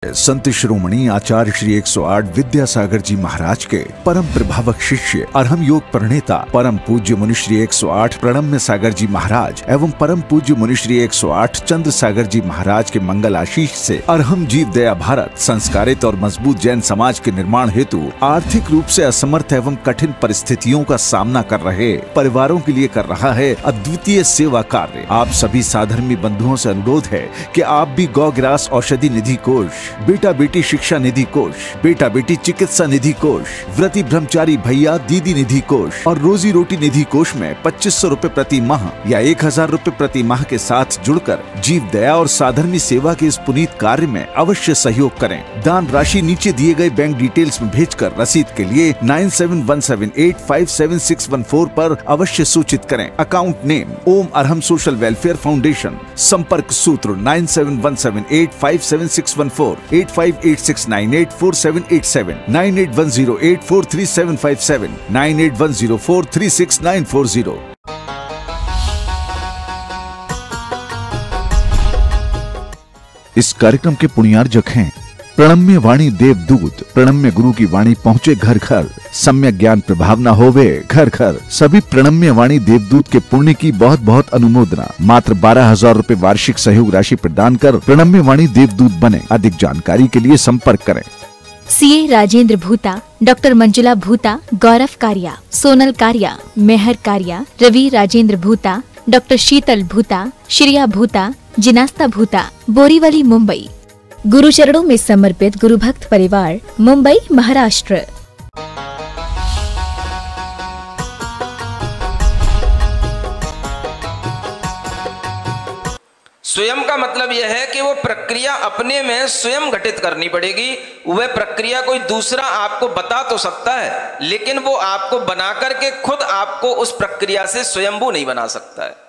संत शिरोमणि आचार्य श्री 108 विद्यासागर जी महाराज के परम प्रभावक शिष्य अरहम योग प्रणेता परम पूज्य मुनि श्री 108 प्रणम्य सागर जी महाराज एवं परम पूज्य मुनि श्री 108 चंद्र सागर जी महाराज के मंगल आशीष से अरहम जीव दया भारत संस्कारित और मजबूत जैन समाज के निर्माण हेतु आर्थिक रूप से असमर्थ एवं कठिन परिस्थितियों का सामना कर रहे परिवारों के लिए कर रहा है अद्वितीय सेवा कार्य। आप सभी साधर्मी बंधुओं से अनुरोध है कि आप भी गौग्रास औषधि निधि कोष, बेटा बेटी शिक्षा निधि कोष, बेटा बेटी चिकित्सा निधि कोष, व्रती ब्रह्मचारी भैया दीदी निधि कोष और रोजी रोटी निधि कोष में 2500 रूपए प्रति माह या 1000 रूपए प्रति माह के साथ जुड़कर जीव दया और साधर्मी सेवा के इस पुनीत कार्य में अवश्य सहयोग करें। दान राशि नीचे दिए गए बैंक डिटेल्स में भेजकर रसीद के लिए 9717857614 पर अवश्य सूचित करें। Account name Om Arham social welfare foundation. संपर्क सूत्र 9717857614 8586984787 9810843757 9810436940। इस कार्यक्रम के पुण्यार्जक हैं प्रणम्य वाणी देवदूत। प्रणम्य गुरु की वाणी पहुँचे घर घर, सम्यक ज्ञान प्रभावना होवे घर घर। सभी प्रणम्य वाणी देवदूत के पुण्य की बहुत बहुत अनुमोदना। मात्र 12,000 रूपए वार्षिक सहयोग राशि प्रदान कर प्रणम्य वाणी देवदूत बने। अधिक जानकारी के लिए संपर्क करें। सीए राजेंद्र भूता, डॉक्टर मंजुला भूता, गौरव कारिया, सोनल कारिया, मेहर कारिया, रवि राजेंद्र भूता, डॉक्टर शीतल भूता, श्रिया भूता, जिनास्ता भूता, बोरीवली मुंबई। गुरु चरणों में समर्पित गुरु भक्त परिवार, मुंबई महाराष्ट्र। स्वयं का मतलब यह है कि वो प्रक्रिया अपने में स्वयं घटित करनी पड़ेगी। वह प्रक्रिया कोई दूसरा आपको बता तो सकता है, लेकिन वो आपको बना करके खुद आपको उस प्रक्रिया से स्वयंभू नहीं बना सकता है।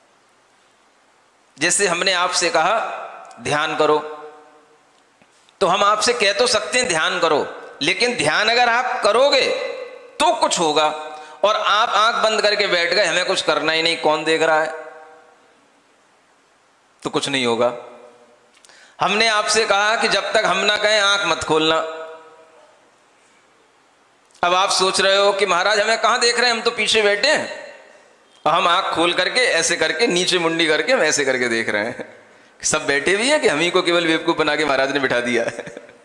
जैसे हमने आपसे कहा ध्यान करो, तो हम आपसे कह तो सकते हैं ध्यान करो, लेकिन ध्यान अगर आप करोगे तो कुछ होगा, और आप आंख बंद करके बैठ गए, हमें कुछ करना ही नहीं, कौन देख रहा है, तो कुछ नहीं होगा। हमने आपसे कहा कि जब तक हम ना कहें आंख मत खोलना। अब आप सोच रहे हो कि महाराज हमें कहां देख रहे हैं, हम तो पीछे बैठे हैं, और हम आंख खोल करके ऐसे करके नीचे मुंडी करके हम ऐसे करके देख रहे हैं। सब बैठे भी हैं कि हम ही को केवल बेवकूफ बना के महाराज ने बिठा दिया है।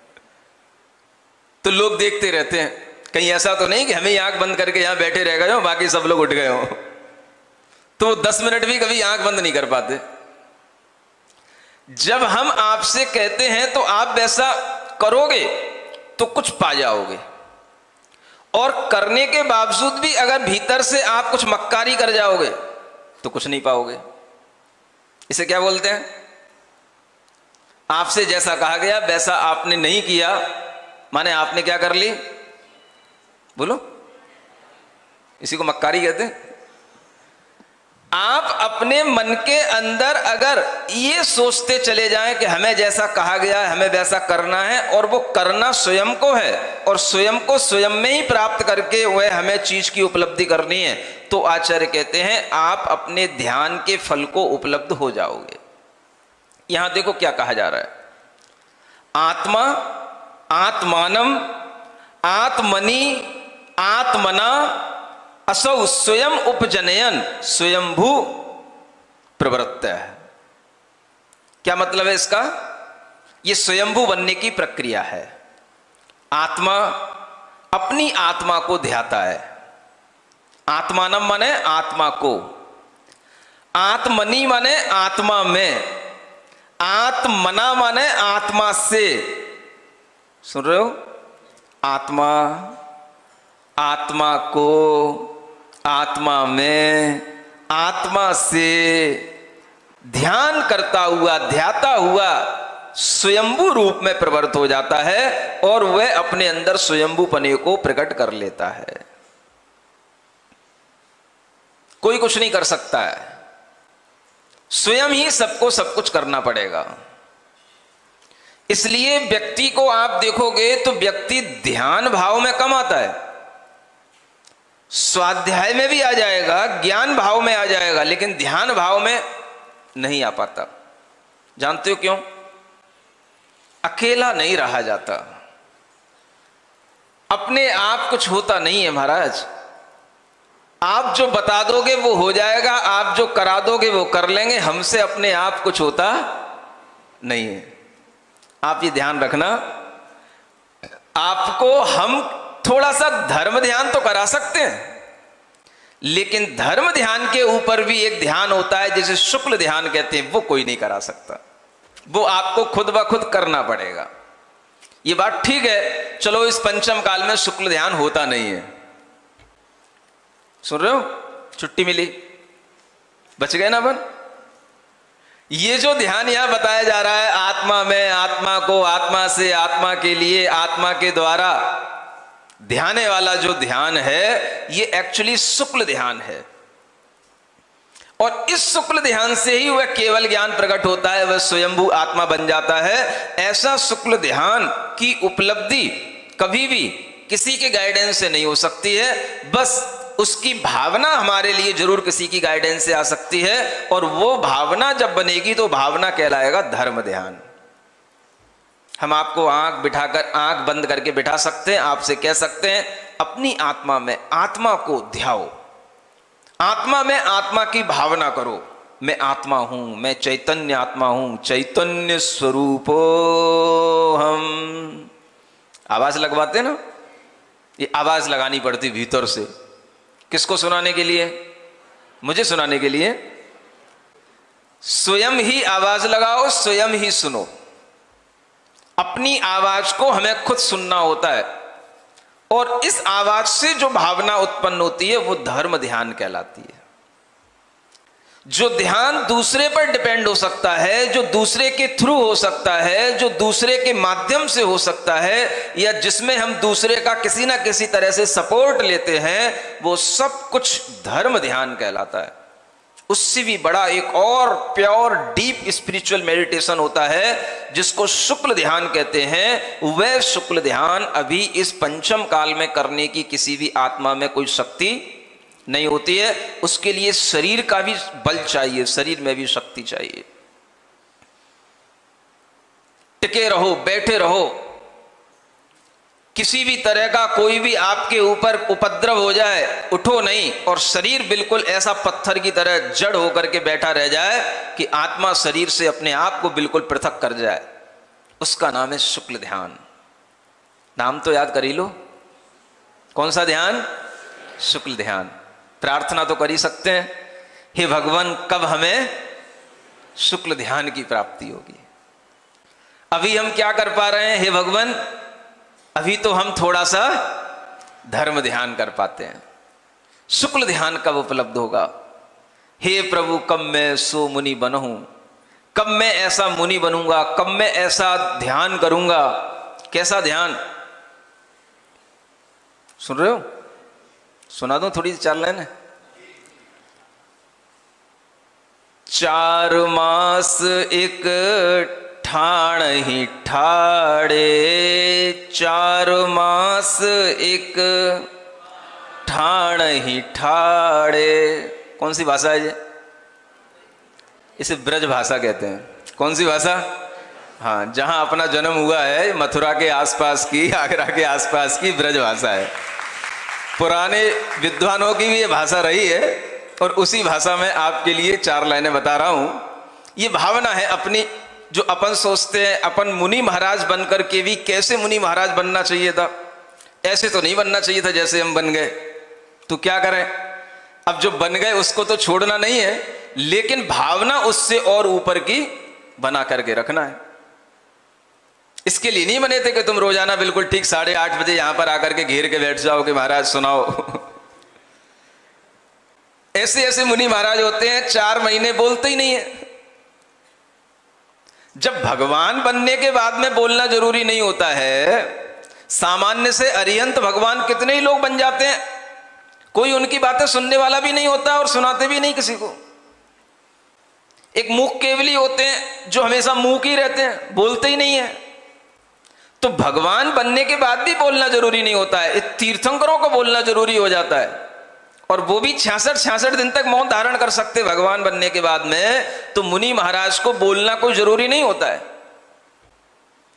तो लोग देखते रहते हैं, कहीं ऐसा तो नहीं कि हमें आंख बंद करके यहां बैठे रह गए हो, बाकी सब लोग उठ गए हो। तो 10 मिनट भी कभी आंख बंद नहीं कर पाते। जब हम आपसे कहते हैं तो आप वैसा करोगे तो कुछ पा जाओगे, और करने के बावजूद भी अगर भीतर से आप कुछ मक्कारी कर जाओगे तो कुछ नहीं पाओगे। इसे क्या बोलते हैं? आपसे जैसा कहा गया वैसा आपने नहीं किया, माने आपने क्या कर ली? बोलो, इसी को मक्कारी कहते हैं। आप अपने मन के अंदर अगर ये सोचते चले जाएं कि हमें जैसा कहा गया है हमें वैसा करना है, और वो करना स्वयं को है, और स्वयं को स्वयं में ही प्राप्त करके वह हमें चीज की उपलब्धि करनी है, तो आचार्य कहते हैं आप अपने ध्यान के फल को उपलब्ध हो जाओगे। यहां देखो क्या कहा जा रहा है, आत्मा, आत्मानम, आत्मनि, आत्मना असौ स्वयं उपजनयन स्वयंभू प्रवृत्त है। क्या मतलब है इसका? यह स्वयंभू बनने की प्रक्रिया है। आत्मा अपनी आत्मा को ध्याता है, आत्मानम माने आत्मा को, आत्मनि माने आत्मा में, आत्मना माने आत्मा से। सुन रहे हो? आत्मा, आत्मा को, आत्मा में, आत्मा से ध्यान करता हुआ, ध्याता हुआ स्वयंभू रूप में प्रवृत्त हो जाता है, और वह अपने अंदर स्वयंभूपने को प्रकट कर लेता है। कोई कुछ नहीं कर सकता है, स्वयं ही सबको सब कुछ करना पड़ेगा। इसलिए व्यक्ति को आप देखोगे तो व्यक्ति ध्यान भाव में कम आता है, स्वाध्याय में भी आ जाएगा, ज्ञान भाव में आ जाएगा, लेकिन ध्यान भाव में नहीं आ पाता। जानते हो क्यों? अकेला नहीं रहा जाता, अपने आप कुछ होता नहीं है महाराज। आप जो बता दोगे वो हो जाएगा, आप जो करा दोगे वो कर लेंगे, हमसे अपने आप कुछ होता नहीं है। आप ये ध्यान रखना। आपको हम थोड़ा सा धर्म ध्यान तो करा सकते हैं, लेकिन धर्म ध्यान के ऊपर भी एक ध्यान होता है जिसे शुक्ल ध्यान कहते हैं, वो कोई नहीं करा सकता, वो आपको खुद ब खुद करना पड़ेगा। ये बात ठीक है, चलो इस पंचम काल में शुक्ल ध्यान होता नहीं है, सुन रहे हो, छुट्टी मिली, बच गए ना अपन। ये जो ध्यान यहां बताया जा रहा है, आत्मा में, आत्मा को, आत्मा से, आत्मा के लिए, आत्मा के द्वारा ध्याने वाला जो ध्यान है, ये एक्चुअली शुक्ल ध्यान है। और इस शुक्ल ध्यान से ही वह केवल ज्ञान प्रकट होता है, वह स्वयंभू आत्मा बन जाता है। ऐसा शुक्ल ध्यान की उपलब्धि कभी भी किसी के गाइडेंस से नहीं हो सकती है, बस उसकी भावना हमारे लिए जरूर किसी की गाइडेंस से आ सकती है, और वो भावना जब बनेगी तो भावना कहलाएगा धर्म ध्यान। हम आपको आंख बंद करके बिठा सकते हैं, आपसे कह सकते हैं अपनी आत्मा में आत्मा को ध्याओ, आत्मा में आत्मा की भावना करो, मैं आत्मा हूं, मैं चैतन्य आत्मा हूं, चैतन्य स्वरूपो हम। आवाज लगवाते ना, ये आवाज लगानी पड़ती भीतर से, किसको सुनाने के लिए? मुझे सुनाने के लिए। स्वयं ही आवाज लगाओ, स्वयं ही सुनो। अपनी आवाज को हमें खुद सुनना होता है, और इस आवाज से जो भावना उत्पन्न होती है वो धर्म ध्यान कहलाती है। जो ध्यान दूसरे पर डिपेंड हो सकता है, जो दूसरे के थ्रू हो सकता है, जो दूसरे के माध्यम से हो सकता है, या जिसमें हम दूसरे का किसी ना किसी तरह से सपोर्ट लेते हैं, वो सब कुछ धर्म ध्यान कहलाता है। उससे भी बड़ा एक और प्योर डीप स्पिरिचुअल मेडिटेशन होता है जिसको शुक्ल ध्यान कहते हैं। वह शुक्ल ध्यान अभी इस पंचम काल में करने की किसी भी आत्मा में कोई शक्ति नहीं होती है। उसके लिए शरीर का भी बल चाहिए, शरीर में भी शक्ति चाहिए। टिके रहो, बैठे रहो, किसी भी तरह का कोई भी आपके ऊपर उपद्रव हो जाए, उठो नहीं, और शरीर बिल्कुल ऐसा पत्थर की तरह जड़ होकर के बैठा रह जाए कि आत्मा शरीर से अपने आप को बिल्कुल पृथक कर जाए, उसका नाम है शुक्ल ध्यान। नाम तो याद कर ही लो, कौन सा ध्यान? शुक्ल ध्यान। प्रार्थना तो कर ही सकते हैं, हे भगवान कब हमें शुक्ल ध्यान की प्राप्ति होगी। अभी हम क्या कर पा रहे हैं? हे भगवान अभी तो हम थोड़ा सा धर्म ध्यान कर पाते हैं, शुक्ल ध्यान कब उपलब्ध होगा? हे प्रभु कब मैं सो मुनि बनूं, कब मैं ऐसा मुनि बनूंगा, कब मैं ऐसा ध्यान करूंगा। कैसा ध्यान? सुन रहे हो? सुना दो थोड़ी चार लाइन। 4 मास एक ठाण ही ठाड़े, 4 मास एक ठाण ही ठाड़े। कौन सी भाषा है ये? इसे ब्रज भाषा कहते हैं। कौन सी भाषा? हाँ, जहां अपना जन्म हुआ है, मथुरा के आसपास की, आगरा के आसपास की ब्रज भाषा है। पुराने विद्वानों की भी ये भाषा रही है, और उसी भाषा में आपके लिए 4 लाइनें बता रहा हूं। ये भावना है अपनी, जो अपन सोचते हैं अपन मुनि महाराज बनकर के भी कैसे मुनि महाराज बनना चाहिए था, ऐसे तो नहीं बनना चाहिए था जैसे हम बन गए। तो क्या करें? अब जो बन गए उसको तो छोड़ना नहीं है, लेकिन भावना उससे और ऊपर की बना करके रखना है। इसके लिए नहीं बने थे कि तुम रोजाना बिल्कुल ठीक 8:30 बजे यहां पर आकर के घेर के बैठ जाओ कि महाराज सुनाओ। ऐसे ऐसे मुनि महाराज होते हैं 4 महीने बोलते ही नहीं है। जब भगवान बनने के बाद में बोलना जरूरी नहीं होता है, सामान्य से अरिहंत भगवान कितने ही लोग बन जाते हैं, कोई उनकी बातें सुनने वाला भी नहीं होता और सुनाते भी नहीं किसी को। एक मूक केवली होते हैं जो हमेशा मूक ही रहते हैं, बोलते ही नहीं है। तो भगवान बनने के बाद भी बोलना जरूरी नहीं होता है, तीर्थंकरों को बोलना जरूरी हो जाता है, और वो भी 66 दिन तक मौन धारण कर सकते भगवान बनने के बाद में। तो मुनि महाराज को बोलना कोई जरूरी नहीं होता है।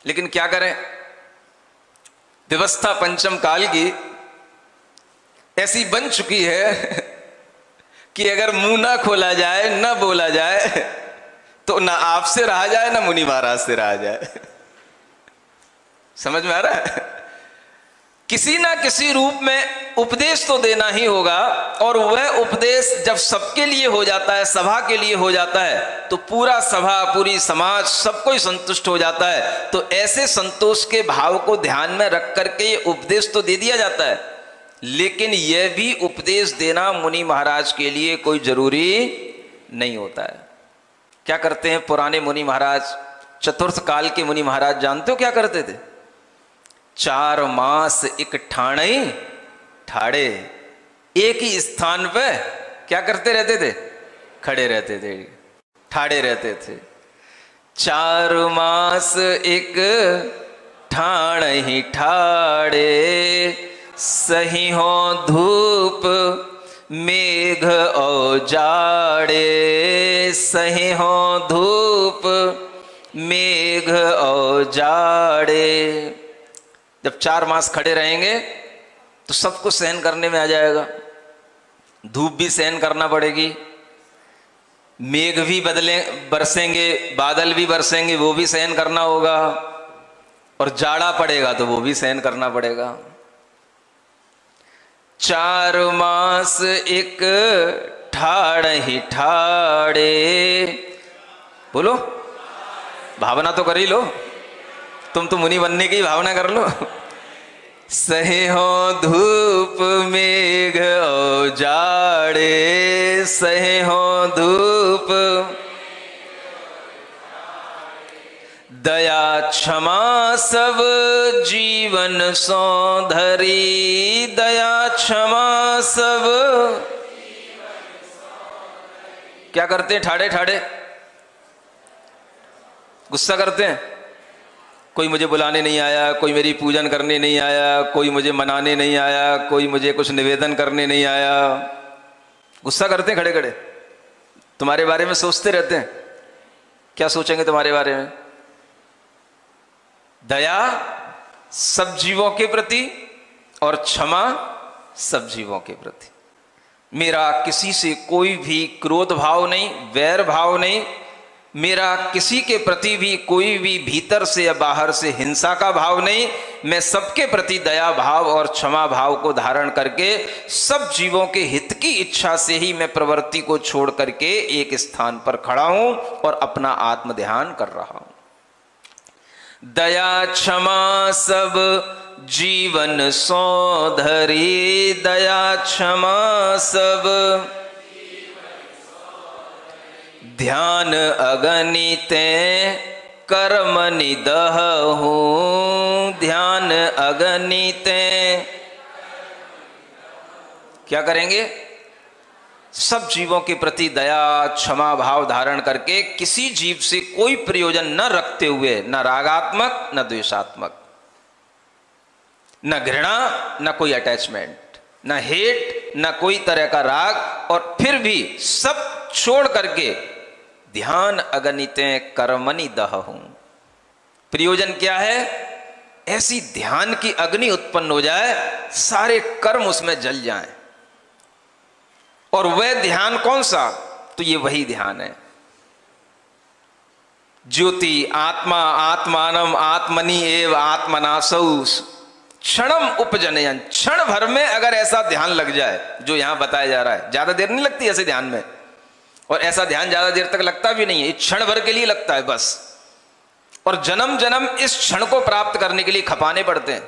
लेकिन क्या करें, व्यवस्था पंचम काल की ऐसी बन चुकी है कि अगर मुंह ना खोला जाए, ना बोला जाए, तो ना आपसे रहा जाए, ना मुनि महाराज से रहा जाए। समझ में आ रहा है? किसी ना किसी रूप में उपदेश तो देना ही होगा, और वह उपदेश जब सबके लिए हो जाता है, सभा के लिए हो जाता है, तो पूरा सभा, पूरी समाज, सब कोई संतुष्ट हो जाता है। तो ऐसे संतोष के भाव को ध्यान में रख करके ये उपदेश तो दे दिया जाता है, लेकिन यह भी उपदेश देना मुनि महाराज के लिए कोई जरूरी नहीं होता है। क्या करते हैं पुराने मुनि महाराज, चतुर्थ काल के मुनि महाराज, जानते हो क्या करते थे? 4 मास एक ठाणे ठाड़े, एक ही स्थान पे क्या करते रहते थे? खड़े रहते थे, ठाड़े रहते थे। 4 मास एक ठाण ही ठाड़े, सही हो धूप मेघ औजाड़े, सही हो धूप मेघ औजाड़े। जब 4 मास खड़े रहेंगे तो सबको सहन करने में आ जाएगा। धूप भी सहन करना पड़ेगी, मेघ भी बरसेंगे, बादल भी बरसेंगे, वो भी सहन करना होगा, और जाड़ा पड़ेगा तो वो भी सहन करना पड़ेगा। 4 मास एक ठाड़ ही ठाड़े, बोलो, भावना तो कर ही लो, तुम तो मुनि बनने की भावना कर लो। सहे हो धूप मेघ औजाड़े, सहे हो धूप दया क्षमा सब जीवन सो धरी, दया क्षमा सब। क्या करते हैं ठाड़े ठाड़े? गुस्सा करते हैं, कोई मुझे बुलाने नहीं आया, कोई मेरी पूजन करने नहीं आया, कोई मुझे मनाने नहीं आया, कोई मुझे कुछ निवेदन करने नहीं आया। गुस्सा करते हैं खड़े खड़े, तुम्हारे बारे में सोचते रहते हैं, क्या सोचेंगे तुम्हारे बारे में। दया सब जीवों के प्रति और क्षमा सब जीवों के प्रति। मेरा किसी से कोई भी क्रोध भाव नहीं, वैर भाव नहीं, मेरा किसी के प्रति भी कोई भी भीतर से या बाहर से हिंसा का भाव नहीं। मैं सबके प्रति दया भाव और क्षमा भाव को धारण करके सब जीवों के हित की इच्छा से ही मैं प्रवृत्ति को छोड़ करके एक स्थान पर खड़ा हूं और अपना आत्म ध्यान कर रहा हूं। दया क्षमा सब जीवन सो धरी, दया क्षमा सब ध्यान अगणिते कर्म निदहु, ध्यान अगणिते। क्या करेंगे? सब जीवों के प्रति दया क्षमा भाव धारण करके किसी जीव से कोई प्रयोजन न रखते हुए, न रागात्मक न द्वेषात्मक, न घृणा न कोई अटैचमेंट, न हेट न कोई तरह का राग, और फिर भी सब छोड़ करके ध्यान अगणिते कर्मणि दहहु। प्रयोजन क्या है? ऐसी ध्यान की अग्नि उत्पन्न हो जाए, सारे कर्म उसमें जल जाएं। और वह ध्यान कौन सा? तो ये वही ध्यान है ज्योति आत्मा आत्मानम आत्मनि एव आत्मनासौ क्षणम उपजनयन। क्षण भर में अगर ऐसा ध्यान लग जाए जो यहां बताया जा रहा है, ज्यादा देर नहीं लगती ऐसे ध्यान में, और ऐसा ध्यान ज्यादा देर तक लगता भी नहीं है, क्षण भर के लिए लगता है बस। और जन्म जन्म इस क्षण को प्राप्त करने के लिए खपाने पड़ते हैं।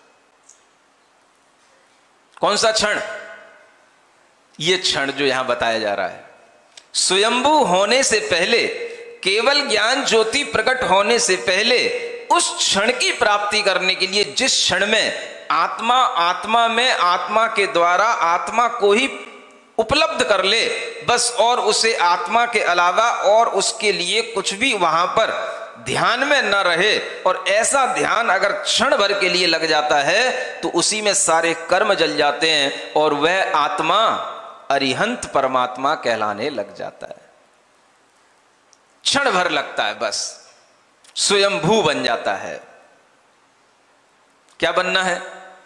कौन सा क्षण? ये क्षण जो यहां बताया जा रहा है। स्वयंभू होने से पहले, केवल ज्ञान ज्योति प्रकट होने से पहले, उस क्षण की प्राप्ति करने के लिए जिस क्षण में आत्मा आत्मा में आत्मा के द्वारा आत्मा को ही उपलब्ध कर ले बस, और उसे आत्मा के अलावा और उसके लिए कुछ भी वहां पर ध्यान में न रहे, और ऐसा ध्यान अगर क्षण भर के लिए लग जाता है तो उसी में सारे कर्म जल जाते हैं और वह आत्मा अरिहंत परमात्मा कहलाने लग जाता है। क्षण भर लगता है बस, स्वयंभू बन जाता है। क्या बनना है?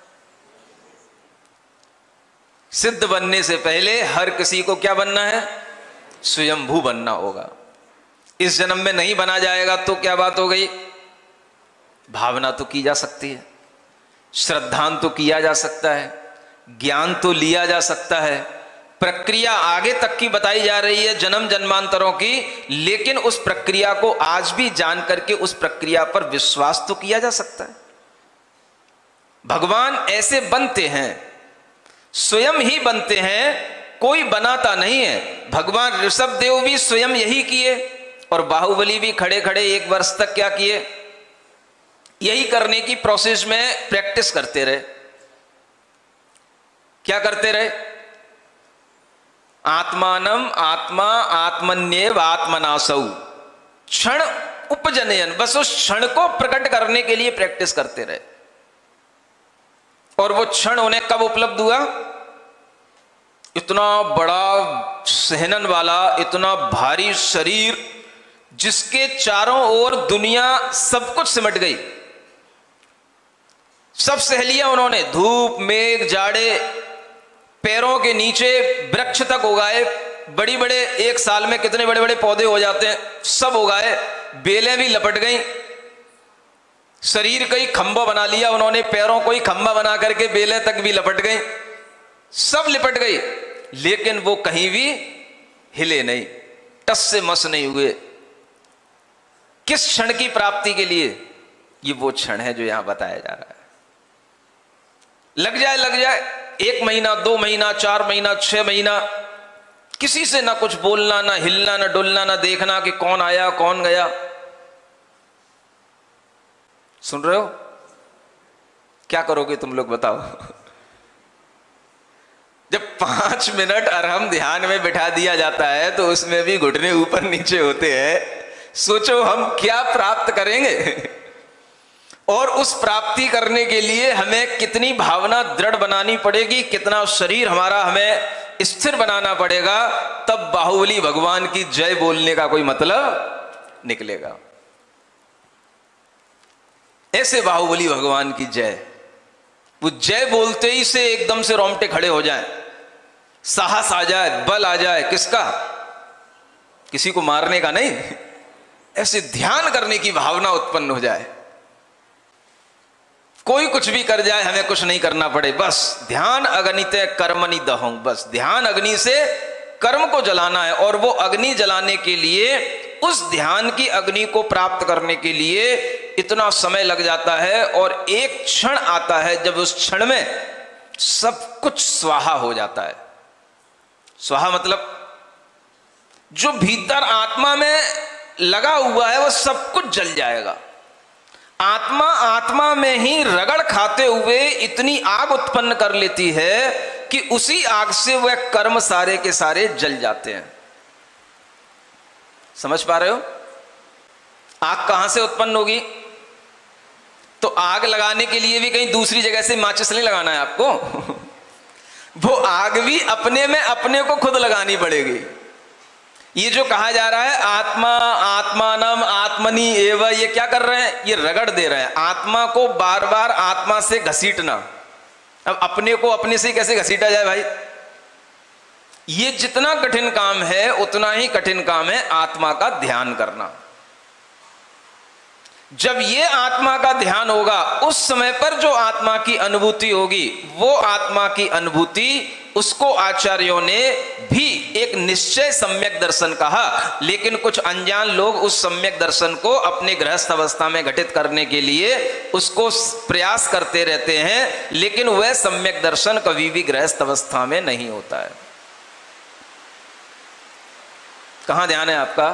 सिद्ध बनने से पहले हर किसी को क्या बनना है? स्वयंभू बनना होगा। इस जन्म में नहीं बना जाएगा तो क्या बात हो गई? भावना तो की जा सकती है, श्रद्धान तो किया जा सकता है, ज्ञान तो लिया जा सकता है, प्रक्रिया आगे तक की बताई जा रही है जन्म जन्मांतरों की, लेकिन उस प्रक्रिया को आज भी जान करके उस प्रक्रिया पर विश्वास तो किया जा सकता है। भगवान ऐसे बनते हैं, स्वयं ही बनते हैं, कोई बनाता नहीं है। भगवान ऋषभ देव भी स्वयं यही किए और बाहुबली भी खड़े खड़े 1 वर्ष तक क्या किए? यही करने की प्रोसेस में प्रैक्टिस करते रहे। क्या करते रहे? आत्मानम आत्मा आत्मन्येव आत्मनासौ क्षण उपजनयन, बस उस क्षण को प्रकट करने के लिए प्रैक्टिस करते रहे। और वो क्षण उन्हें कब उपलब्ध हुआ? इतना बड़ा सहनन वाला, इतना भारी शरीर जिसके चारों ओर दुनिया सब कुछ सिमट गई, सब सह लिया उन्होंने, धूप मेघ जाड़े, पैरों के नीचे वृक्ष तक उगाए, बड़ी बड़े, एक साल में कितने बड़े बड़े पौधे हो जाते हैं, सब उगाए, बेलें भी लपट गई, शरीर का ही खंबा बना लिया उन्होंने, पैरों को ही खंबा बना करके बेलें तक भी लपट गई, सब लिपट गई, लेकिन वो कहीं भी हिले नहीं, टस से मस नहीं हुए। किस क्षण की प्राप्ति के लिए? ये वो क्षण है जो यहां बताया जा रहा है। लग जाए 1 महीना, 2 महीना, 4 महीना, 6 महीना, किसी से ना कुछ बोलना, ना हिलना, ना डुलना, ना देखना कि कौन आया कौन गया। सुन रहे हो? क्या करोगे तुम लोग बताओ? जब 5 मिनट अरहम ध्यान में बिठा दिया जाता है तो उसमें भी घुटने ऊपर नीचे होते हैं। सोचो हम क्या प्राप्त करेंगे, और उस प्राप्ति करने के लिए हमें कितनी भावना दृढ़ बनानी पड़ेगी, कितना शरीर हमारा हमें स्थिर बनाना पड़ेगा, तब बाहुबली भगवान की जय बोलने का कोई मतलब निकलेगा। ऐसे बाहुबली भगवान की जय, वो जय बोलते ही से एकदम से रोंगटे खड़े हो जाएं, साहस आ जाए, बल आ जाए। किसका? किसी को मारने का नहीं, ऐसे ध्यान करने की भावना उत्पन्न हो जाए। कोई कुछ भी कर जाए, हमें कुछ नहीं करना पड़े, बस ध्यान अग्निते कर्मणि दहौ, बस ध्यान अग्नि से कर्म को जलाना है। और वो अग्नि जलाने के लिए, उस ध्यान की अग्नि को प्राप्त करने के लिए इतना समय लग जाता है। और एक क्षण आता है जब उस क्षण में सब कुछ स्वाहा हो जाता है। स्वाहा मतलब जो भीतर आत्मा में लगा हुआ है वो सब कुछ जल जाएगा। आत्मा आत्मा में ही रगड़ खाते हुए इतनी आग उत्पन्न कर लेती है कि उसी आग से वह कर्म सारे के सारे जल जाते हैं। समझ पा रहे हो? आग कहां से उत्पन्न होगी? तो आग लगाने के लिए भी कहीं दूसरी जगह से माचिस नहीं लगाना है आपको। वो आग भी अपने में अपने को खुद लगानी पड़ेगी। ये जो कहा जा रहा है आत्मा आत्मानम आत्मनि एव, ये क्या कर रहे हैं? ये रगड़ दे रहे हैं आत्मा को, बार बार आत्मा से घसीटना। अब अपने को अपने से कैसे घसीटा जाए भाई? ये जितना कठिन काम है उतना ही कठिन काम है आत्मा का ध्यान करना। जब ये आत्मा का ध्यान होगा, उस समय पर जो आत्मा की अनुभूति होगी, वो आत्मा की अनुभूति, उसको आचार्यों ने भी एक निश्चय सम्यक दर्शन कहा। लेकिन कुछ अनजान लोग उस सम्यक दर्शन को अपने गृहस्थ अवस्था में घटित करने के लिए उसको प्रयास करते रहते हैं, लेकिन वह सम्यक दर्शन कभी भी गृहस्थ अवस्था में नहीं होता है। कहां ध्यान है आपका?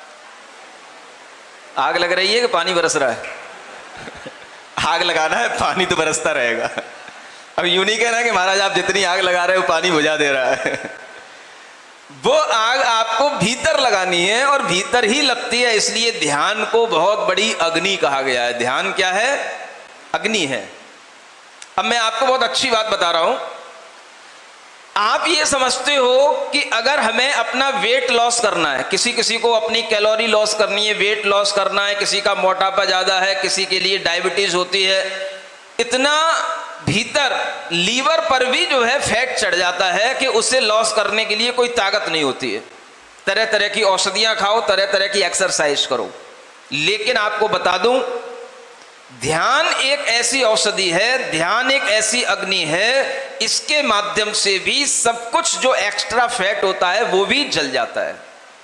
आग लग रही है कि पानी बरस रहा है? आग लगाना है, पानी तो बरसता रहेगा। अब यूं नहीं कहना कि महाराज आप जितनी आग लगा रहे हो पानी बुझा दे रहा है। वो आग आपको भीतर लगानी है और भीतर ही लगती है। इसलिए ध्यान को बहुत बड़ी अग्नि कहा गया है। ध्यान क्या है? अग्नि है। अब मैं आपको बहुत अच्छी बात बता रहा हूं। आप ये समझते हो कि अगर हमें अपना वेट लॉस करना है, किसी को अपनी कैलोरी लॉस करनी है, वेट लॉस करना है, किसी का मोटापा ज़्यादा है, किसी के लिए डायबिटीज होती है, इतना भीतर लीवर पर भी जो है फैट चढ़ जाता है कि उसे लॉस करने के लिए कोई ताकत नहीं होती है। तरह तरह की औषधियां खाओ, तरह तरह की एक्सरसाइज करो, लेकिन आपको बता दूं, ध्यान एक ऐसी औषधि है, ध्यान एक ऐसी अग्नि है, इसके माध्यम से भी सब कुछ जो एक्स्ट्रा फैट होता है वो भी जल जाता है।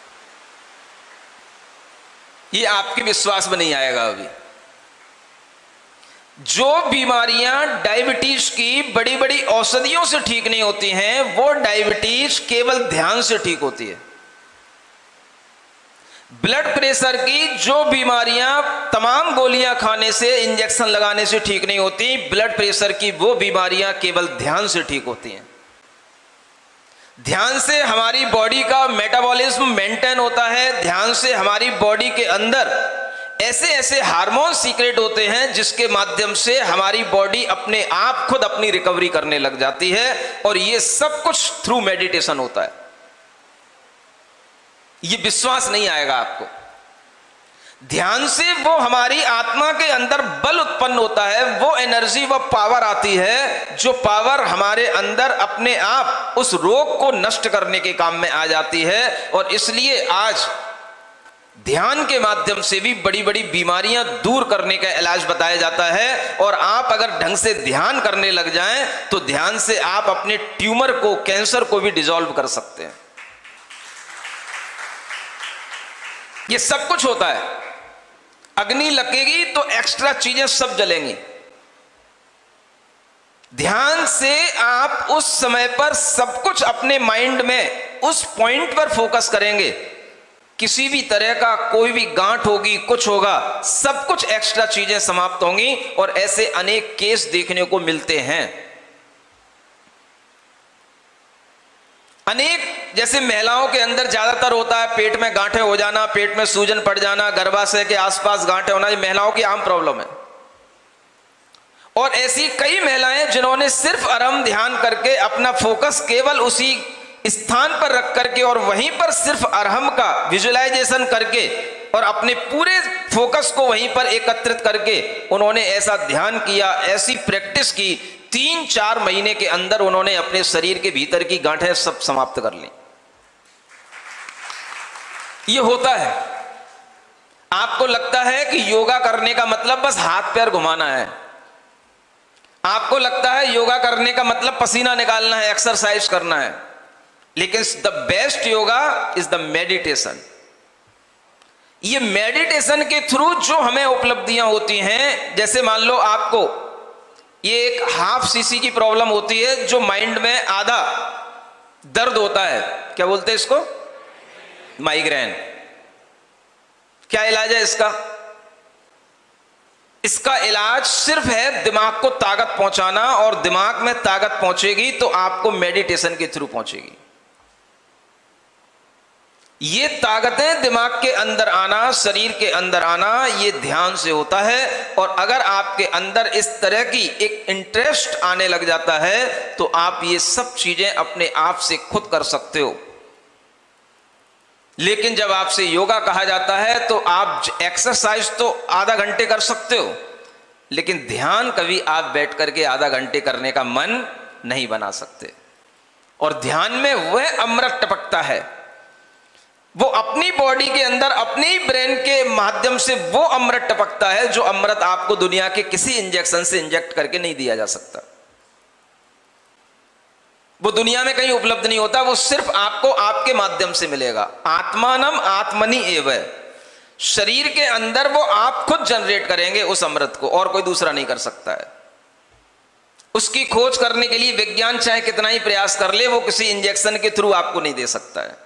ये आपके विश्वास में नहीं आएगा। अभी जो बीमारियां डायबिटीज की बड़ी बड़ी औषधियों से ठीक नहीं होती हैं, वो डायबिटीज केवल ध्यान से ठीक होती है। ब्लड प्रेशर की जो बीमारियां तमाम गोलियां खाने से, इंजेक्शन लगाने से ठीक नहीं होती, ब्लड प्रेशर की वो बीमारियां केवल ध्यान से ठीक होती हैं। ध्यान से हमारी बॉडी का मेटाबॉलिज्म मेंटेन होता है। ध्यान से हमारी बॉडी के अंदर ऐसे ऐसे हार्मोन सीक्रेट होते हैं जिसके माध्यम से हमारी बॉडी अपने आप खुद अपनी रिकवरी करने लग जाती है, और ये सब कुछ थ्रू मेडिटेशन होता है। ये विश्वास नहीं आएगा आपको। ध्यान से वो हमारी आत्मा के अंदर बल उत्पन्न होता है, वो एनर्जी, वो पावर आती है, जो पावर हमारे अंदर अपने आप उस रोग को नष्ट करने के काम में आ जाती है। और इसलिए आज ध्यान के माध्यम से भी बड़ी बड़ी बीमारियां दूर करने का इलाज बताया जाता है। और आप अगर ढंग से ध्यान करने लग जाएं तो ध्यान से आप अपने ट्यूमर को, कैंसर को भी डिसॉल्व कर सकते हैं। ये सब कुछ होता है। अग्नि लगेगी तो एक्स्ट्रा चीजें सब जलेंगी। ध्यान से आप उस समय पर सब कुछ अपने माइंड में उस पॉइंट पर फोकस करेंगे। किसी भी तरह का कोई भी गांठ होगी, कुछ होगा, सब कुछ एक्स्ट्रा चीजें समाप्त होंगी। और ऐसे अनेक केस देखने को मिलते हैं। अनेक, जैसे महिलाओं के अंदर ज्यादातर होता है पेट में गांठें हो जाना, पेट में सूजन पड़ जाना, गर्भाशय के आसपास गांठें होना, ये महिलाओं की आम प्रॉब्लम है। और ऐसी कई महिलाएं जिन्होंने सिर्फ आराम ध्यान करके अपना फोकस केवल उसी स्थान पर रख करके और वहीं पर सिर्फ अरहम का विजुअलाइजेशन करके और अपने पूरे फोकस को वहीं पर एकत्रित करके उन्होंने ऐसा ध्यान किया, ऐसी प्रैक्टिस की, 3-4 महीने के अंदर उन्होंने अपने शरीर के भीतर की गांठें सब समाप्त कर ली। ये होता है। आपको लगता है कि योगा करने का मतलब बस हाथ पैर घुमाना है, आपको लगता है योगा करने का मतलब पसीना निकालना है, एक्सरसाइज करना है, लेकिन the best yoga is the meditation. ये मेडिटेशन के थ्रू जो हमें उपलब्धियां होती हैं, जैसे मान लो आपको ये एक हाफ सीसी की प्रॉब्लम होती है, जो माइंड में आधा दर्द होता है, क्या बोलते हैं इसको, माइग्रेन। क्या इलाज है इसका? इसका इलाज सिर्फ है दिमाग को ताकत पहुंचाना, और दिमाग में ताकत पहुंचेगी तो आपको मेडिटेशन के थ्रू पहुंचेगी। ये ताकतें दिमाग के अंदर आना, शरीर के अंदर आना, ये ध्यान से होता है। और अगर आपके अंदर इस तरह की एक इंटरेस्ट आने लग जाता है तो आप ये सब चीजें अपने आप से खुद कर सकते हो। लेकिन जब आपसे योगा कहा जाता है तो आप एक्सरसाइज तो आधा घंटे कर सकते हो, लेकिन ध्यान कभी आप बैठ करके आधा घंटे करने का मन नहीं बना सकते। और ध्यान में वह अमृत टपकता है, वो अपनी बॉडी के अंदर अपने ही ब्रेन के माध्यम से वो अमृत टपकता है, जो अमृत आपको दुनिया के किसी इंजेक्शन से इंजेक्ट करके नहीं दिया जा सकता। वो दुनिया में कहीं उपलब्ध नहीं होता, वो सिर्फ आपको आपके माध्यम से मिलेगा। आत्मानम आत्मनि एव, शरीर के अंदर वो आप खुद जनरेट करेंगे उस अमृत को, और कोई दूसरा नहीं कर सकता है। उसकी खोज करने के लिए विज्ञान चाहे कितना ही प्रयास कर ले, वो किसी इंजेक्शन के थ्रू आपको नहीं दे सकता है।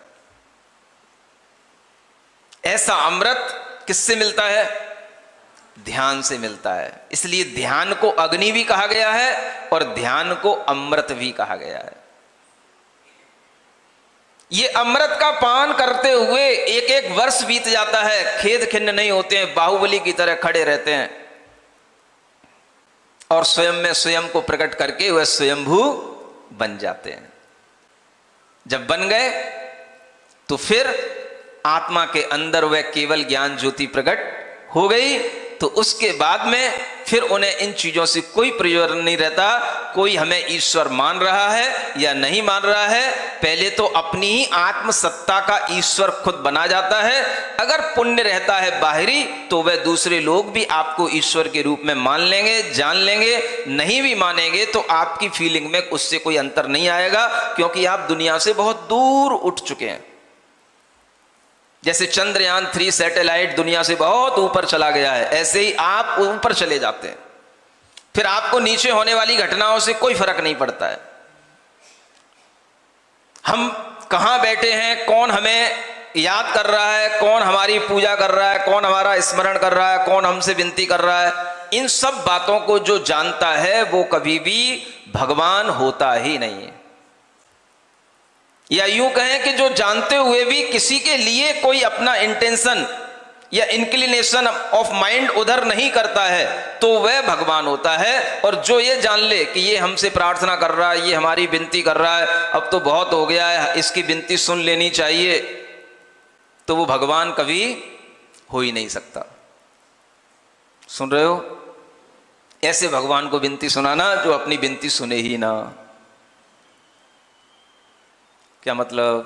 ऐसा अमृत किससे मिलता है? ध्यान से मिलता है। इसलिए ध्यान को अग्नि भी कहा गया है और ध्यान को अमृत भी कहा गया है। ये अमृत का पान करते हुए एक एक वर्ष बीत जाता है, खेद खिन्न नहीं होते हैं, बाहुबली की तरह खड़े रहते हैं और स्वयं में स्वयं को प्रकट करके वह स्वयंभू बन जाते हैं। जब बन गए तो फिर आत्मा के अंदर वह केवल ज्ञान ज्योति प्रकट हो गई। तो उसके बाद में फिर उन्हें इन चीजों से कोई प्रयोजन नहीं रहता, कोई हमें ईश्वर मान रहा है या नहीं मान रहा है। पहले तो अपनी ही आत्म सत्ता का ईश्वर खुद बना जाता है। अगर पुण्य रहता है बाहरी तो वह दूसरे लोग भी आपको ईश्वर के रूप में मान लेंगे, जान लेंगे। नहीं भी मानेंगे तो आपकी फीलिंग में उससे कोई अंतर नहीं आएगा, क्योंकि आप दुनिया से बहुत दूर उठ चुके हैं। जैसे चंद्रयान 3 सैटेलाइट दुनिया से बहुत ऊपर चला गया है, ऐसे ही आप ऊपर चले जाते हैं, फिर आपको नीचे होने वाली घटनाओं से कोई फर्क नहीं पड़ता है। हम कहां बैठे हैं, कौन हमें याद कर रहा है, कौन हमारी पूजा कर रहा है, कौन हमारा स्मरण कर रहा है, कौन हमसे विनती कर रहा है, इन सब बातों को जो जानता है वो कभी भी भगवान होता ही नहीं है। या यूं कहें कि जो जानते हुए भी किसी के लिए कोई अपना इंटेंशन या इंक्लिनेशन ऑफ माइंड उधर नहीं करता है तो वह भगवान होता है। और जो ये जान ले कि ये हमसे प्रार्थना कर रहा है, ये हमारी विनती कर रहा है, अब तो बहुत हो गया है, इसकी विनती सुन लेनी चाहिए, तो वो भगवान कभी हो ही नहीं सकता। सुन रहे हो? ऐसे भगवान को विनती सुनाना जो अपनी विनती सुने ही ना। क्या मतलब?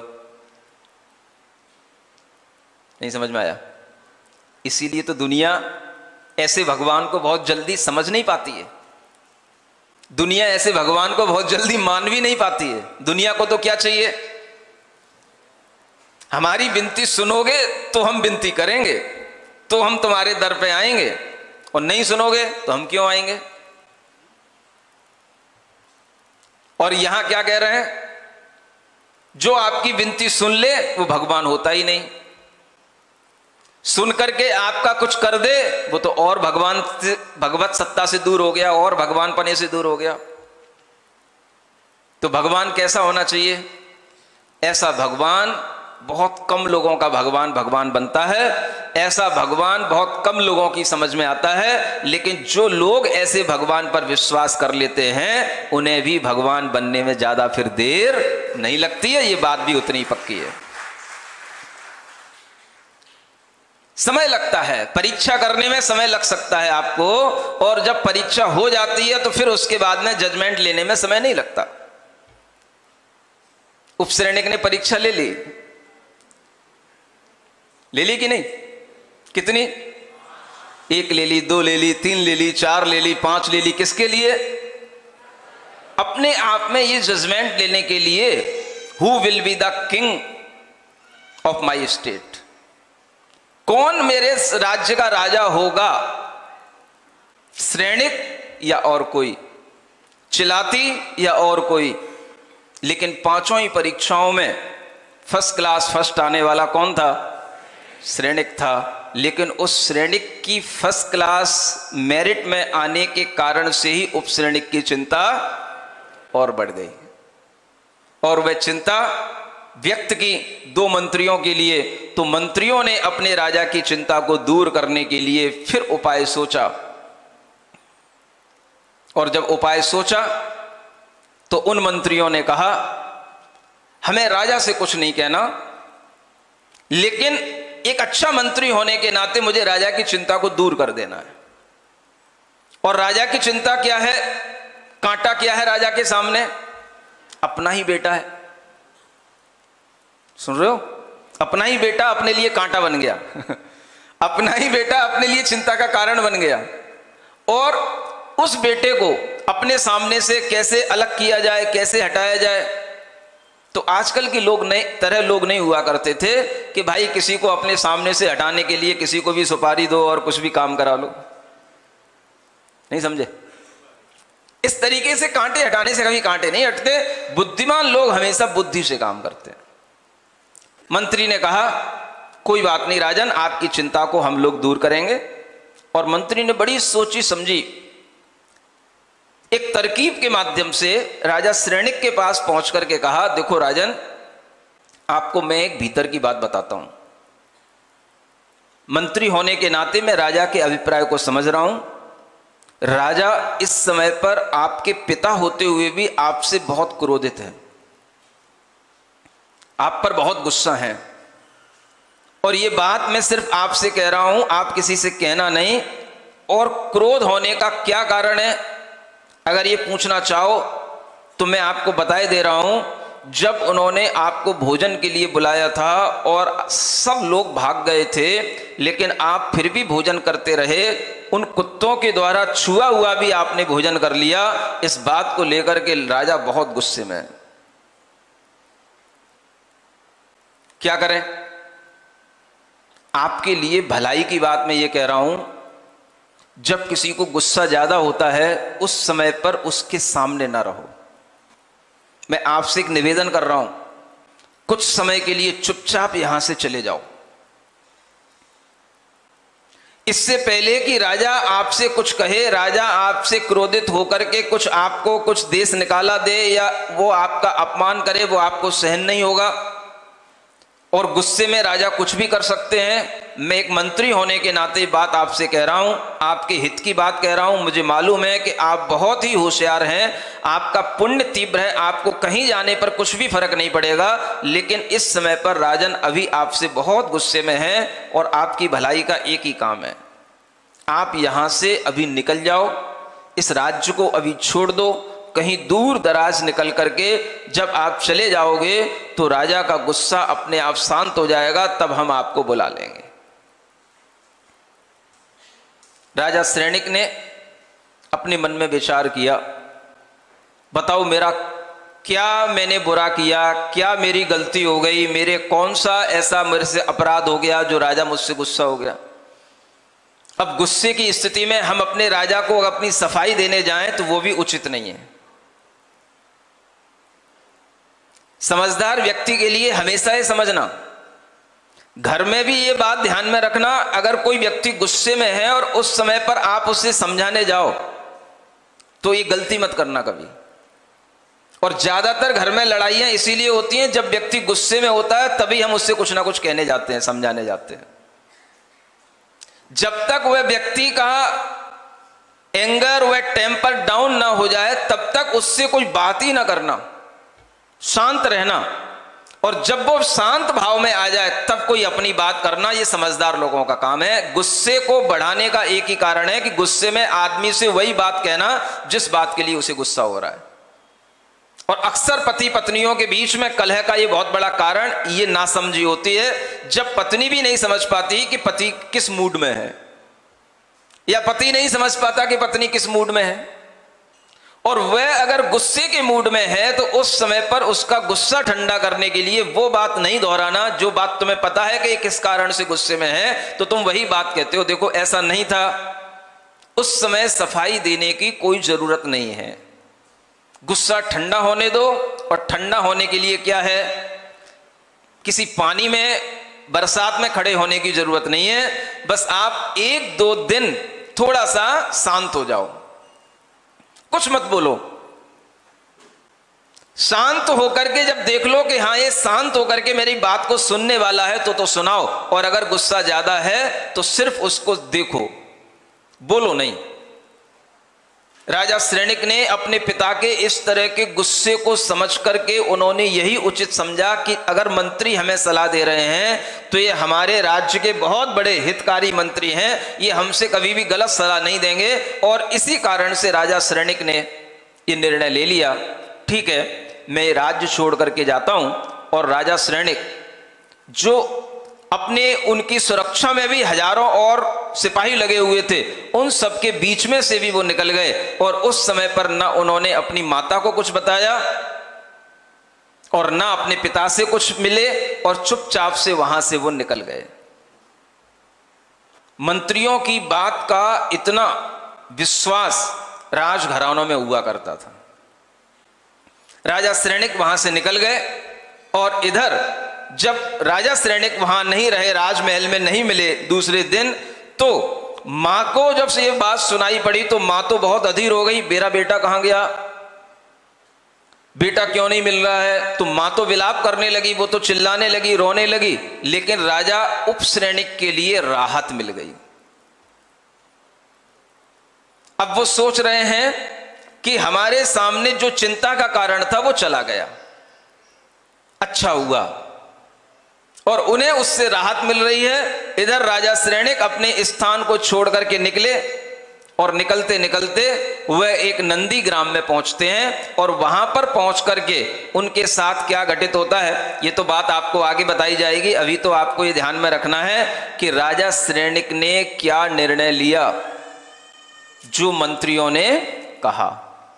नहीं समझ में आया? इसीलिए तो दुनिया ऐसे भगवान को बहुत जल्दी समझ नहीं पाती है, दुनिया ऐसे भगवान को बहुत जल्दी मान भी नहीं पाती है। दुनिया को तो क्या चाहिए? हमारी विनती सुनोगे तो हम विनती करेंगे, तो हम तुम्हारे दर पे आएंगे, और नहीं सुनोगे तो हम क्यों आएंगे? और यहां क्या कह रहे हैं? जो आपकी विनती सुन ले वो भगवान होता ही नहीं, सुन करके आपका कुछ कर दे वो तो और भगवान से, भगवत सत्ता से दूर हो गया, और भगवान पने से दूर हो गया। तो भगवान कैसा होना चाहिए? ऐसा भगवान बहुत कम लोगों का भगवान भगवान बनता है, ऐसा भगवान बहुत कम लोगों की समझ में आता है। लेकिन जो लोग ऐसे भगवान पर विश्वास कर लेते हैं उन्हें भी भगवान बनने में ज्यादा फिर देर नहीं लगती है। ये बात भी उतनी पक्की है। समय लगता है, परीक्षा करने में समय लग सकता है आपको, और जब परीक्षा हो जाती है तो फिर उसके बाद में जजमेंट लेने में समय नहीं लगता। उपसैनिक ने परीक्षा ले ली कि नहीं? कितनी? 1 ले ली, 2 ले ली, 3 ले ली, 4 ले ली, 5 ले ली। किसके लिए? अपने आप में ये जजमेंट लेने के लिए, who will be the king of my state, कौन मेरे राज्य का राजा होगा, श्रेणिक या और कोई, चिलाती या और कोई। लेकिन पांचों ही परीक्षाओं में फर्स्ट क्लास फर्स्ट आने वाला कौन था? श्रेणिक था। लेकिन उस श्रेणिक की फर्स्ट क्लास मेरिट में आने के कारण से ही उपश्रेणिक की चिंता और बढ़ गई, और वह चिंता व्यक्त की 2 मंत्रियों के लिए। तो मंत्रियों ने अपने राजा की चिंता को दूर करने के लिए फिर उपाय सोचा, और जब उपाय सोचा तो उन मंत्रियों ने कहा हमें राजा से कुछ नहीं कहना, लेकिन एक अच्छा मंत्री होने के नाते मुझे राजा की चिंता को दूर कर देना है। और राजा की चिंता क्या है? कांटा क्या है राजा के सामने? अपना ही बेटा है। सुन रहे हो? अपना ही बेटा अपने लिए कांटा बन गया अपना ही बेटा अपने लिए चिंता का कारण बन गया। और उस बेटे को अपने सामने से कैसे अलग किया जाए, कैसे हटाया जाए। तो आजकल के लोग लोग नहीं हुआ करते थे कि भाई किसी को अपने सामने से हटाने के लिए किसी को भी सुपारी दो और कुछ भी काम करा लो। नहीं समझे? इस तरीके से कांटे हटाने से कभी कांटे नहीं हटते। बुद्धिमान लोग हमेशा बुद्धि से काम करते हैं। मंत्री ने कहा कोई बात नहीं राजन, आपकी चिंता को हम लोग दूर करेंगे। और मंत्री ने बड़ी सोची समझी एक तरकीब के माध्यम से राजा श्रेणिक के पास पहुंच करके कहा देखो राजन, आपको मैं एक भीतर की बात बताता हूं। मंत्री होने के नाते मैं राजा के अभिप्राय को समझ रहा हूं। राजा इस समय पर आपके पिता होते हुए भी आपसे बहुत क्रोधित है। आप पर बहुत गुस्सा है, और ये बात मैं सिर्फ आपसे कह रहा हूं, आप किसी से कहना नहीं। और क्रोध होने का क्या कारण है, अगर ये पूछना चाहो तो मैं आपको बताए दे रहा हूं। जब उन्होंने आपको भोजन के लिए बुलाया था और सब लोग भाग गए थे, लेकिन आप फिर भी भोजन करते रहे, उन कुत्तों के द्वारा छुआ हुआ भी आपने भोजन कर लिया, इस बात को लेकर के राजा बहुत गुस्से में है। क्या करें? आपके लिए भलाई की बात मैं ये कह रहा हूं, जब किसी को गुस्सा ज्यादा होता है उस समय पर उसके सामने ना रहो। मैं आपसे एक निवेदन कर रहा हूं, कुछ समय के लिए चुपचाप यहां से चले जाओ। इससे पहले कि राजा आपसे कुछ कहे, राजा आपसे क्रोधित होकर के कुछ आपको कुछ देश निकाला दे या वो आपका अपमान करे, वो आपको सहन नहीं होगा और गुस्से में राजा कुछ भी कर सकते हैं। मैं एक मंत्री होने के नाते बात आपसे कह रहा हूं, आपके हित की बात कह रहा हूं। मुझे मालूम है कि आप बहुत ही होशियार हैं, आपका पुण्य तीव्र है, आपको कहीं जाने पर कुछ भी फर्क नहीं पड़ेगा, लेकिन इस समय पर राजन अभी आपसे बहुत गुस्से में हैं और आपकी भलाई का एक ही काम है, आप यहां से अभी निकल जाओ, इस राज्य को अभी छोड़ दो, कहीं दूर दराज निकल करके जब आप चले जाओगे तो राजा का गुस्सा अपने आप शांत हो जाएगा, तब हम आपको बुला लेंगे। राजा श्रेणिक ने अपने मन में विचार किया, बताओ मेरा क्या मैंने बुरा किया, क्या मेरी गलती हो गई, मेरे कौन सा ऐसा मेरे से अपराध हो गया जो राजा मुझसे गुस्सा हो गया। अब गुस्से की स्थिति में हम अपने राजा को अपनी सफाई देने जाएं तो वो भी उचित नहीं है। समझदार व्यक्ति के लिए हमेशा ये समझना, घर में भी ये बात ध्यान में रखना, अगर कोई व्यक्ति गुस्से में है और उस समय पर आप उसे समझाने जाओ तो ये गलती मत करना कभी। और ज्यादातर घर में लड़ाइयां इसीलिए होती हैं, जब व्यक्ति गुस्से में होता है तभी हम उससे कुछ ना कुछ कहने जाते हैं, समझाने जाते हैं। जब तक वह व्यक्ति का एंगर व टेम्पर डाउन ना हो जाए तब तक उससे कोई बात ही ना करना, शांत रहना, और जब वो शांत भाव में आ जाए तब कोई अपनी बात करना, ये समझदार लोगों का काम है। गुस्से को बढ़ाने का एक ही कारण है कि गुस्से में आदमी से वही बात कहना जिस बात के लिए उसे गुस्सा हो रहा है। और अक्सर पति पत्नियों के बीच में कलह का ये बहुत बड़ा कारण ये नासमझी होती है, जब पत्नी भी नहीं समझ पाती कि पति किस मूड में है, या पति नहीं समझ पाता कि पत्नी किस मूड में है, और वह अगर गुस्से के मूड में है तो उस समय पर उसका गुस्सा ठंडा करने के लिए वो बात नहीं दोहराना जो बात तुम्हें पता है कि किस कारण से गुस्से में है, तो तुम वही बात कहते हो, देखो ऐसा नहीं था। उस समय सफाई देने की कोई जरूरत नहीं है, गुस्सा ठंडा होने दो। और ठंडा होने के लिए क्या है, किसी पानी में बरसात में खड़े होने की जरूरत नहीं है, बस आप 1-2 दिन थोड़ा सा शांत हो जाओ, कुछ मत बोलो, शांत होकर के जब देख लो कि हाँ ये शांत होकर के मेरी बात को सुनने वाला है तो सुनाओ, और अगर गुस्सा ज्यादा है तो सिर्फ उसको देखो, बोलो नहीं। राजा श्रेणिक ने अपने पिता के इस तरह के गुस्से को समझ करके उन्होंने यही उचित समझा कि अगर मंत्री हमें सलाह दे रहे हैं तो ये हमारे राज्य के बहुत बड़े हितकारी मंत्री हैं, ये हमसे कभी भी गलत सलाह नहीं देंगे। और इसी कारण से राजा श्रेणिक ने ये निर्णय ले लिया, ठीक है मैं राज्य छोड़ करके जाता हूं। और राजा श्रेणिक जो अपने उनकी सुरक्षा में भी हजारों और सिपाही लगे हुए थे, उन सबके बीच में से भी वो निकल गए, और उस समय पर ना उन्होंने अपनी माता को कुछ बताया और ना अपने पिता से कुछ मिले, और चुपचाप से वहां से वो निकल गए। मंत्रियों की बात का इतना विश्वास राजघरानों में हुआ करता था। राजा श्रेणिक वहां से निकल गए, और इधर जब राजा श्रेणिक वहां नहीं रहे, राजमहल में नहीं मिले दूसरे दिन, तो मां को जब से ये बात सुनाई पड़ी तो मां तो बहुत अधीर हो गई, मेरा बेटा कहां गया, बेटा क्यों नहीं मिल रहा है। तो मां तो विलाप करने लगी, वो तो चिल्लाने लगी, रोने लगी, लेकिन राजा उपश्रेणिक के लिए राहत मिल गई। अब वो सोच रहे हैं कि हमारे सामने जो चिंता का कारण था वो चला गया, अच्छा हुआ और उन्हें उससे राहत मिल रही है। इधर राजा श्रेणिक अपने स्थान को छोड़ करके निकले और निकलते निकलते वह एक नंदी ग्राम में पहुंचते हैं और वहां पर पहुंच करके उनके साथ क्या घटित होता है ये तो बात आपको आगे बताई जाएगी। अभी तो आपको ये ध्यान में रखना है कि राजा श्रेणिक ने क्या निर्णय लिया, जो मंत्रियों ने कहा,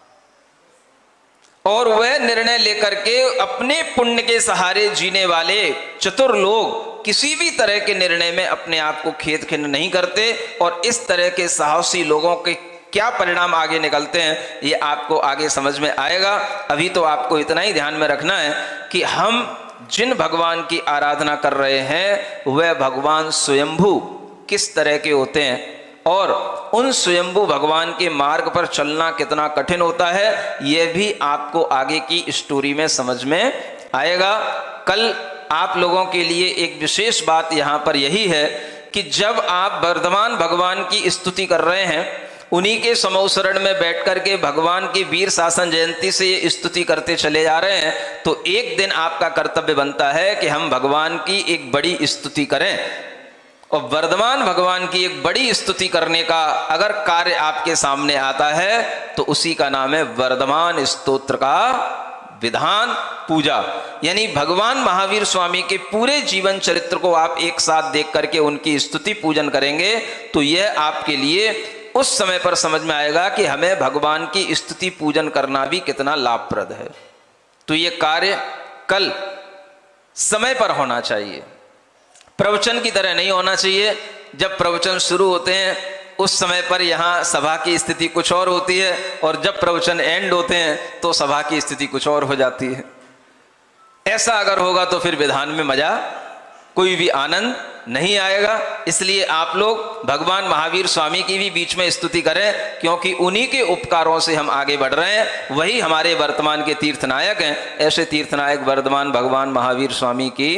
और वह निर्णय लेकर के अपने पुण्य के सहारे जीने वाले चतुर लोग किसी भी तरह के निर्णय में अपने आप को खेद खिन्न नहीं करते। और इस तरह के साहसी लोगों के क्या परिणाम आगे निकलते हैं ये आपको आगे समझ में आएगा। अभी तो आपको इतना ही ध्यान में रखना है कि हम जिन भगवान की आराधना कर रहे हैं वह भगवान स्वयंभू किस तरह के होते हैं और उन स्वयंभू भगवान के मार्ग पर चलना कितना कठिन होता है यह भी आपको आगे की स्टोरी में समझ में आएगा। कल आप लोगों के लिए एक विशेष बात यहाँ पर यही है कि जब आप वर्धमान भगवान की स्तुति कर रहे हैं, उन्हीं के समूह में बैठ कर के भगवान की वीर शासन जयंती से ये स्तुति करते चले जा रहे हैं, तो एक दिन आपका कर्तव्य बनता है कि हम भगवान की एक बड़ी स्तुति करें। और वर्धमान भगवान की एक बड़ी स्तुति करने का अगर कार्य आपके सामने आता है तो उसी का नाम है वर्धमान स्तोत्र का विधान पूजा। यानी भगवान महावीर स्वामी के पूरे जीवन चरित्र को आप एक साथ देख करके उनकी स्तुति पूजन करेंगे तो यह आपके लिए उस समय पर समझ में आएगा कि हमें भगवान की स्तुति पूजन करना भी कितना लाभप्रद है। तो ये कार्य कल समय पर होना चाहिए, प्रवचन की तरह नहीं होना चाहिए। जब प्रवचन शुरू होते हैं उस समय पर यहाँ सभा की स्थिति कुछ और होती है और जब प्रवचन एंड होते हैं तो सभा की स्थिति कुछ और हो जाती है। ऐसा अगर होगा तो फिर विधान में मजा, कोई भी आनंद नहीं आएगा। इसलिए आप लोग भगवान महावीर स्वामी की भी बीच में स्तुति करें, क्योंकि उन्हीं के उपकारों से हम आगे बढ़ रहे हैं। वही हमारे वर्तमान के तीर्थनायक हैं। ऐसे तीर्थनायक वर्तमान भगवान महावीर स्वामी की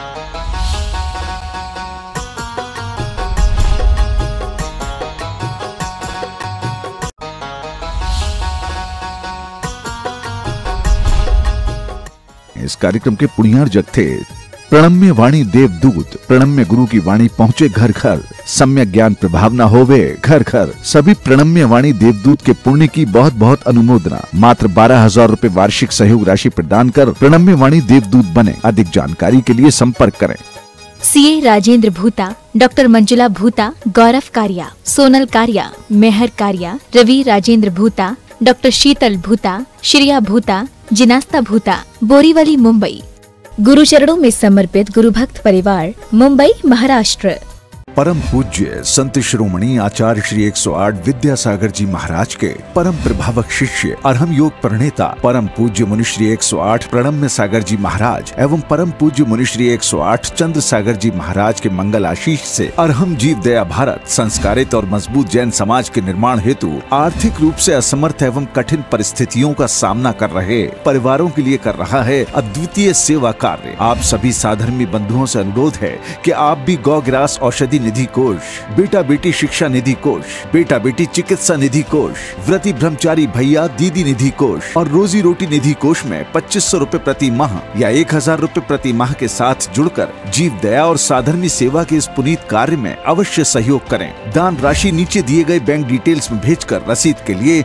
इस कार्यक्रम के पुण्यार जग थे प्रणम्य वाणी देवदूत। प्रणम्य गुरु की वाणी पहुँचे घर घर, सम्यक ज्ञान प्रभावना होवे घर घर। सभी प्रणम्य वाणी देवदूत के पुण्य की बहुत बहुत अनुमोदना। मात्र 12,000 रूपए वार्षिक सहयोग राशि प्रदान कर प्रणम्य वाणी देवदूत बने। अधिक जानकारी के लिए संपर्क करें। सीए राजेंद्र भूता, डॉक्टर मंजुला भूता, गौरव कारिया, सोनल कारिया, मेहर कारिया, रवि राजेंद्र भूता, डॉक्टर शीतल भूता, श्रिया भूता, जिनास्ता भूता, बोरीवली मुंबई। गुरुचरणों में समर्पित गुरु भक्त परिवार, मुंबई महाराष्ट्र। परम पूज्य संत शिरोमणि आचार्य श्री 108 विद्यासागर जी महाराज के परम प्रभावक शिष्य अरहम योग प्रणेता परम पूज्य मुनि श्री 108 प्रणम्य सागर जी महाराज एवं परम पूज्य मुनि श्री 108 चंद्र सागर जी महाराज के मंगल आशीष से अरहम जीव दया भारत संस्कारित और मजबूत जैन समाज के निर्माण हेतु आर्थिक रूप से असमर्थ एवं कठिन परिस्थितियों का सामना कर रहे परिवारों के लिए कर रहा है अद्वितीय सेवा कार्य। आप सभी साधर्मी बंधुओं से अनुरोध है कि आप भी गौग्रास औषधि निधि कोष, बेटा बेटी शिक्षा निधि कोष, बेटा बेटी चिकित्सा निधि कोष, व्रती ब्रह्मचारी भैया दीदी निधि कोष और रोजी रोटी निधि कोष में 2500 रूपए प्रति माह या 1000 रूपए प्रति माह के साथ जुड़कर जीव दया और साधर्मी सेवा के इस पुनीत कार्य में अवश्य सहयोग करें। दान राशि नीचे दिए गए बैंक डिटेल्स में भेजकर रसीद के लिए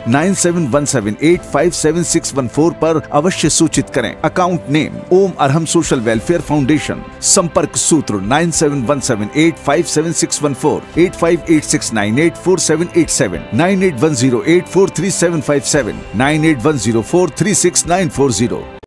9717857614 पर अवश्य सूचित करें। Account name Om Arham social welfare foundation. संपर्क सूत्र 9717857614 8586984787 9810843757 9810436940।